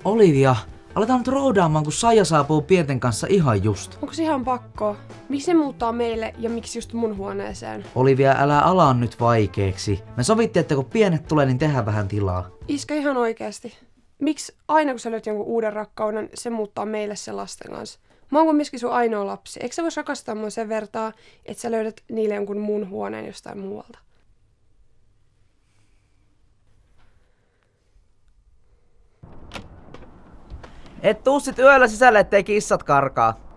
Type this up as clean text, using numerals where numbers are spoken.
Olivia, aletaan nyt roudaamaan, kun Saija saapuu pienten kanssa ihan just. Onko se ihan pakko? Miksi se muuttaa meille ja miksi just mun huoneeseen? Olivia, älä ala nyt vaikeeksi. Me sovittiin, että kun pienet tulee, niin tehdään vähän tilaa. Iskä, ihan oikeesti. Miksi aina kun sä löydät jonkun uuden rakkauden, se muuttaa meille sen lasten kanssa? Mä oon kumminkin sun ainoa lapsi. Eikö sä vois rakastaa mua sen vertaa, että sä löydät niille jonkun muun huoneen jostain muualta? Et tuu sit yöllä sisälle, ettei kissat karkaa.